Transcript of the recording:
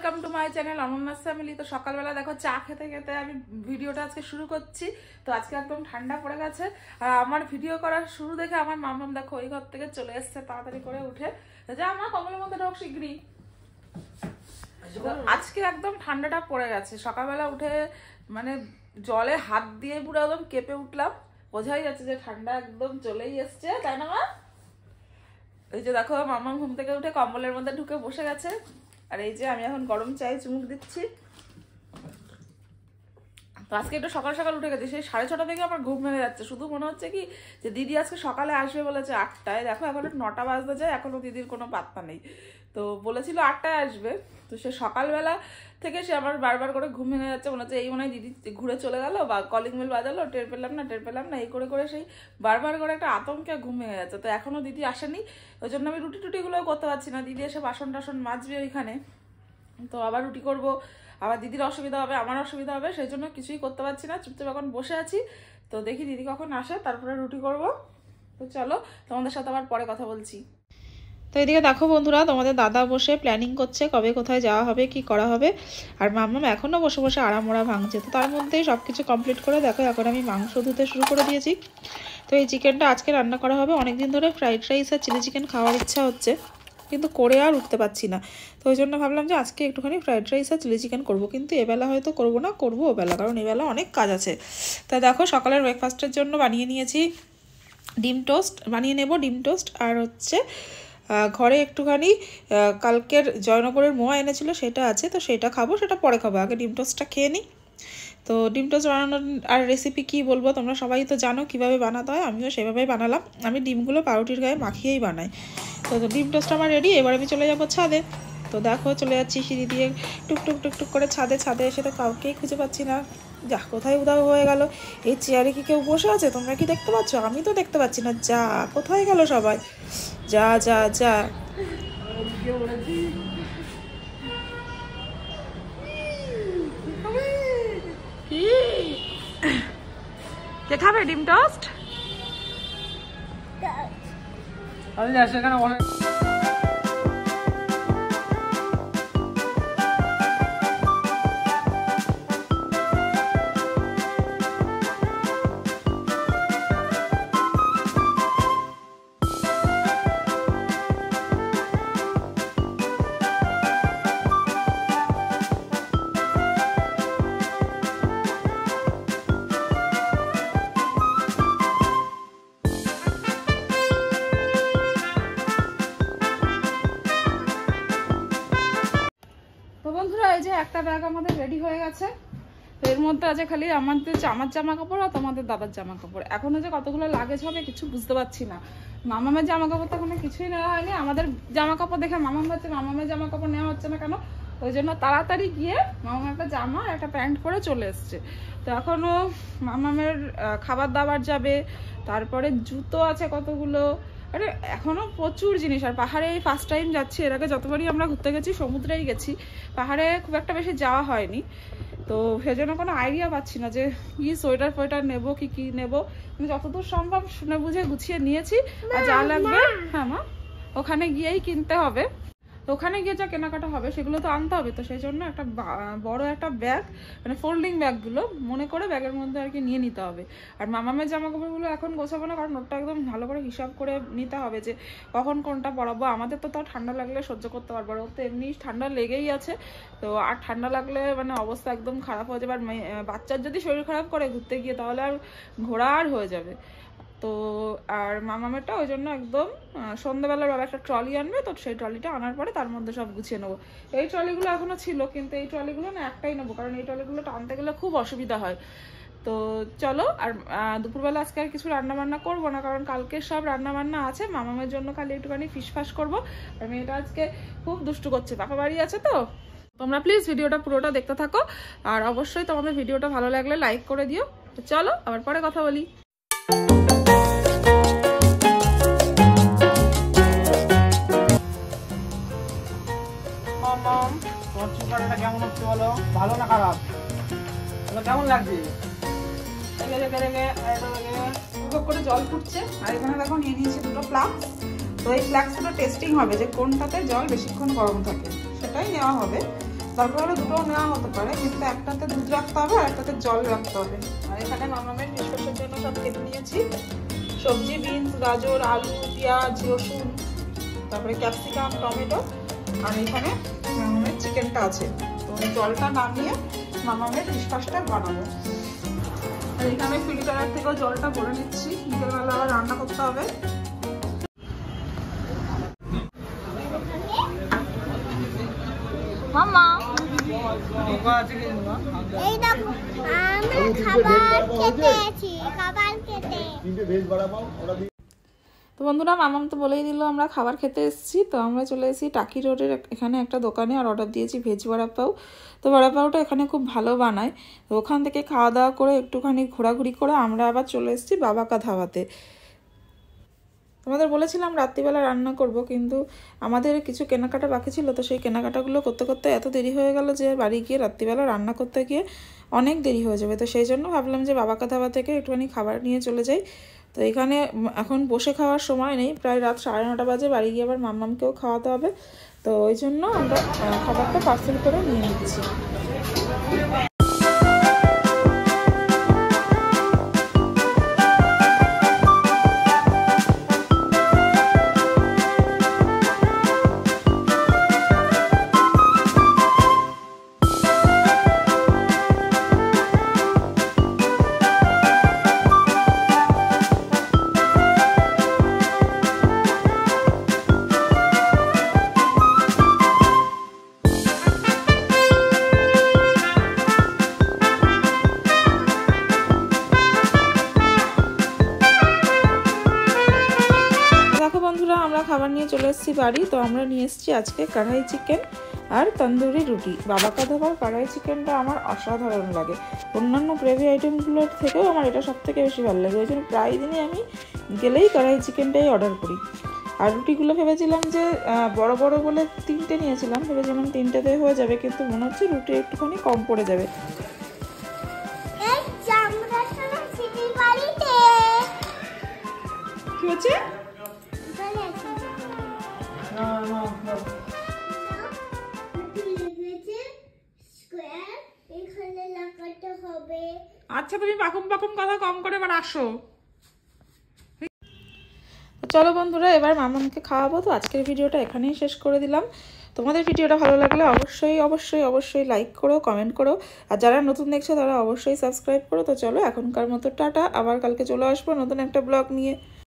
Welcome to my channel অনন্যাস family. তো সকালবেলা দেখো চা খেতে খেতে আমি ভিডিওটা আজকে শুরু করছি। তো আজকে একদম ঠান্ডা পড়ে গেছে আর আমার ভিডিও করার শুরু দেখে আমার মামাম দেখো ওই ঘর থেকে চলে এসছে তাড়াতাড়ি করে উঠে, যে আমার কমলের মধ্যে ঢোক শিগগিরই। আজকে একদম ঠান্ডাটা পড়ে গেছে, সকালবেলা উঠে মানে জলে হাত দিয়ে পুরো একদম কেঁপে উঠলাম, বোঝাই যাচ্ছে যে ঠান্ডা একদম চলেই এসছে, তাই না মা? এই যে দেখো মামা ঘুম থেকে উঠে কম্বলের মধ্যে ঢুকে বসে গেছে, আর এই যে আমি এখন গরম চায়ে চুমুক দিচ্ছি। তো আজকে একটু সকাল সকাল উঠে গেছে, সেই 6:30 থেকে আমার ঘুম ভেঙে যাচ্ছে। শুধু মনে হচ্ছে কি যে দিদি আজকে সকালে আসবে বলেছে 8টায়, দেখো এখন 9টা বাজতে যায়, এখনো দিদির কোনো পাত্তা নেই। তো বলেছিল 8টায় আসবে, তো সে সকালবেলা থেকে সে আমার বারবার করে ঘুম ভেঙে যাচ্ছে, মনে হচ্ছে এই মনে হয় দিদি ঘুরে চলে গেল বা কলিং বেল বাজালো, টের পেলাম না এই করে করে সেই বারবার করে একটা আতঙ্কে ঘুম ভেঙে যাচ্ছে। তো এখনো দিদি আসেনি, ওই জন্য আমি রুটি টুটিগুলোও করতে পারছি না। দিদি এসে বাসন টাসন মাজবে ওইখানে, তো আবার রুটি করব, আবার দিদির অসুবিধা হবে, আমার অসুবিধা হবে, সেই জন্য কিছুই করতে পারছি না, চুপচাপ এখন বসে আছি। তো দেখি দিদি কখন আসে, তারপরে রুটি করব। তো চলো তোমাদের সাথে আবার পরে কথা বলছি। তো এদিকে দেখো বন্ধুরা, তোমাদের দাদা বসে প্ল্যানিং করছে কবে কোথায় যাওয়া হবে, কি করা হবে, আর মাম্মাম এখনও বসে বসে আড়ামোড়া ভাঙছে। তো তার মধ্যেই সব কিছু কমপ্লিট করে দেখো এখন আমি মাংস ধুতে শুরু করে দিয়েছি। তো এই চিকেনটা আজকে রান্না করা হবে। অনেকদিন ধরে ফ্রাইড রাইস আর চিলি চিকেন খাওয়ার ইচ্ছা হচ্ছে, কিন্তু করে আর উঠতে পারছি না। তো ওই জন্য ভাবলাম যে আজকে একটুখানি ফ্রাইড রাইস আর চিলি চিকেন করবো, কিন্তু এবেলা হয়তো করবো না, করবো ওবেলা, কারণ এবেলা অনেক কাজ আছে। তা দেখো সকালের ব্রেকফাস্টের জন্য বানিয়ে নিয়েছি ডিম টোস্ট, বানিয়ে নেব ডিম টোস্ট, আর হচ্ছে ঘরে একটুখানি কালকের জয়নগরের মোয়া এনেছিল সেটা আছে, তো সেটা খাবো, সেটা পরে খাবো, আগে ডিম টোস্টটা খেয়ে নিই। তো ডিম টোস্ট বানানোর আর রেসিপি কী বলবো, তোমরা সবাই তো জানো কীভাবে বানাতে হয়, আমিও সেভাবেই বানালাম। আমি ডিমগুলো পাউরুটির গায়ে মাখিয়েই বানাই। তো ডিম টোস্ট আমার রেডি, এবার আমি চলে যাবো ছাদে। তো দেখো চলে যাচ্ছি সিঁড়ি দিয়ে টুকটুক টুকটুক করে ছাদে এসে তো কাউকেই খুঁজে পাচ্ছি না, যা কোথায় উধাও হয়ে গেল। এই চেয়ারে কি কেউ বসে আছে, তোমরা কি দেখতে পাচ্ছ? আমি তো দেখতে পাচ্ছি না, যা কোথায় গেল সবাই, যা যা যা। কে খাবে ডিম টোস্ট? সেখানে অনেক একটা ব্যাগ আমাদের রেডি হয়ে গেছে। তো এর মধ্যে আছে খালি আমার জামা কাপড় আর তোমাদের দাদার জামা কাপড়। এখনো যে কতগুলো লাগেজ হবে কিছু বুঝতে পারছি না। মামামের জামা কাপড় তো এখনো কিছুই নেওয়া হয়নি। আমাদের জামা কাপড় দেখে মামাম হচ্ছে মামামের জামা কাপড় নেওয়া হচ্ছে না কেন, ওই জন্য তাড়াতাড়ি গিয়ে মামাম একটা জামা একটা প্যান্ট পরে চলে এসছে। তো এখনো মামামের খাবার দাবার যাবে, তারপরে জুতো আছে কতগুলো, আরে এখনো প্রচুর জিনিস। আর পাহাড়ে এই ফার্স্ট টাইম যাচ্ছি, এর আগে যতবারই আমরা ঘুরতে গেছি সমুদ্রেই গেছি, পাহাড়ে খুব একটা বেশি যাওয়া হয়নি। তো সেজন্য কোনো আইডিয়া পাচ্ছি না যে কি সোয়েটার ফোয়েটার নেবো কি নেবো, কিন্তু যতদূর সম্ভব শুনে বুঝে গুছিয়ে নিয়েছি। আর যা লাগবে হ্যাঁ মা ওখানে গিয়েই কিনতে হবে, তো ওখানে গিয়ে যা কেনাকাটা হবে সেগুলো তো আনতে হবে। তো সেই জন্য একটা বড় একটা ব্যাগ, মানে ফোল্ডিং ব্যাগগুলো মনে করে ব্যাগের মধ্যে আর কি নিয়ে নিতে হবে। আর মামামের জামা কাপড়গুলো এখন গোছাবো না, কারণ ওটা একদম ভালো করে হিসাব করে নিতে হবে যে কখন কোনটা পরাবো। আমাদের তো তাও ঠান্ডা লাগলে সহ্য করতে পারবো, ওর তো এমনি ঠান্ডা লেগেই আছে। তো আর ঠান্ডা লাগলে মানে অবস্থা একদম খারাপ হয়ে যাবে। আর বাচ্চার যদি শরীর খারাপ করে ঘুরতে গিয়ে তাহলে আর ঘোরা আর হয়ে যাবে। তো আর মামামেরটা ওই জন্য একদম সন্ধ্যাবেলার বাবা একটা ট্রলি আনবে, তো সেই ট্রলিটা আনার পরে তার মধ্যে সব গুছিয়ে নেবো। এই ট্রলিগুলো এখনো ছিল, কিন্তু এই ট্রলিগুলো না একটাই নেবো, কারণ এই ট্রলিগুলো টানতে গেলে খুব অসুবিধা হয়। তো চলো, আর দুপুরবেলা আজকে আর কিছু রান্না বান্না করবো না, কারণ কালকে সব রান্না বান্না আছে। মামামের জন্য খালি একটুখানি ফিশ ফাস করবো। আর মেয়েটা আজকে খুব দুষ্টু করছে, পাপা বাড়ি আছে, তো তোমরা প্লিজ ভিডিওটা পুরোটা দেখতে থাকো। আর অবশ্যই তোমাদের ভিডিওটা ভালো লাগলে লাইক করে দিও। তো চলো আবার পরে কথা বলি। কেমন হচ্ছে বলো, ভালো না খারাপ? কেমন লাগছে? করে জল ফুটছে, আর এখানে দেখো নিয়ে নিয়েছি দুটো ফ্লাক্স। তো এই ফ্লাক্সগুলো টেস্টিং হবে যে কোনটাতে জল বেশিক্ষণ গরম থাকে, সেটাই নেওয়া হবে। দরকার হলে দুটোও নেওয়া হতে পারে, কিন্তু একটাতে দুধ রাখতে হবে আর একটাতে জল রাখতে হবে। আর এখানে মামামের নিষ্কাশনের জন্য সব কেটে নিয়েছি, সবজি, বিনস, গাজর, আলু, পেঁয়াজ, রসুন, তারপরে ক্যাপসিকাম, টমেটো, আর এখানে মামামের চিকেনটা আছে। তো জলটা নামিয়ে মামামের নিষ্কাশটা বানাবো। আর এখানে ফিল্টারের থেকেও জলটা ভরে নিচ্ছি, বিকেলবেলা আবার রান্না করতে হবে। মামা এই দেখো আমরা খাবার খেতে আছি, খাবার খেতে। তো বন্ধুরা, মামাম তো বলেই দিল আমরা খাবার খেতে এসেছি। তো আমরা চলে এসেছি টাকি রোডের এখানে একটা দোকানে, আর অর্ডার দিয়েছি ভেজ বড়াপাও। তো বড়াপাওটা এখানে খুব ভালো বানায়। তো ওখান থেকে খাওয়া দাওয়া করে একটুখানি ঘোরাঘুরি করে আমরা আবার চলে এসেছি বাবাকা ধাবাতে। তোমাদের বলেছিলাম রাত্রিবেলা রান্না করব, কিন্তু আমাদের কিছু কেনাকাটা বাকি ছিল। তো সেই কেনাকাটাগুলো করতে করতে এত দেরি হয়ে গেল যে বাড়ি গিয়ে রাত্রিবেলা রান্না করতে গিয়ে অনেক দেরি হয়ে যাবে। তো সেই জন্য ভাবলাম যে বাবাকা ধাবা থেকে একটুখানি খাবার নিয়ে চলে যাই। তো এখানে এখন বসে খাওয়ার সময় নেই, প্রায় রাত 9:30 বাজে, বাড়ি গিয়ে আবার মাম্মামকেও খাওয়াতে হবে। তো ওই জন্য আমরা খাবারটা পার্সেল করে নিয়ে নিচ্ছি। আমরা খাবার নিয়ে চলে এসেছি বাড়ি। তো আমরা নিয়ে এসেছি আজকে কড়াই চিকেন আর তন্দুরি রুটি। বাবাকা ধাবার কড়াই চিকেনটা আমার অসাধারণ লাগে, অন্যান্য গ্রেভি আইটেমগুলোর থেকেও আমার এটা সবথেকে বেশি ভালো লাগে। ওই জন্য প্রায় দিনই আমি গেলেই কড়াই চিকেনটাই অর্ডার করি। আর রুটিগুলো ভেবেছিলাম যে বড় বড় বলে 3টে নিয়েছিলাম, ভেবেছিলাম 3টেতে হয়ে যাবে, কিন্তু মনে হচ্ছে রুটি একটুখানি কম পড়ে যাবে। কি হচ্ছে? আচ্ছা, তুমি পাকুম পাকুম কথা কম করে এবার আসো। চলো বন্ধুরা, এবার মামামকে খাওয়াবো। তো আজকের ভিডিওটা এখানেই শেষ করে দিলাম। তোমাদের ভিডিওটা ভালো লাগলে অবশ্যই অবশ্যই অবশ্যই লাইক করো, কমেন্ট করো, আর যারা নতুন দেখছো তারা অবশ্যই সাবস্ক্রাইব করো। তো চলো এখনকার মতো টাটা, আবার কালকে চলে আসবো নতুন একটা ব্লগ নিয়ে।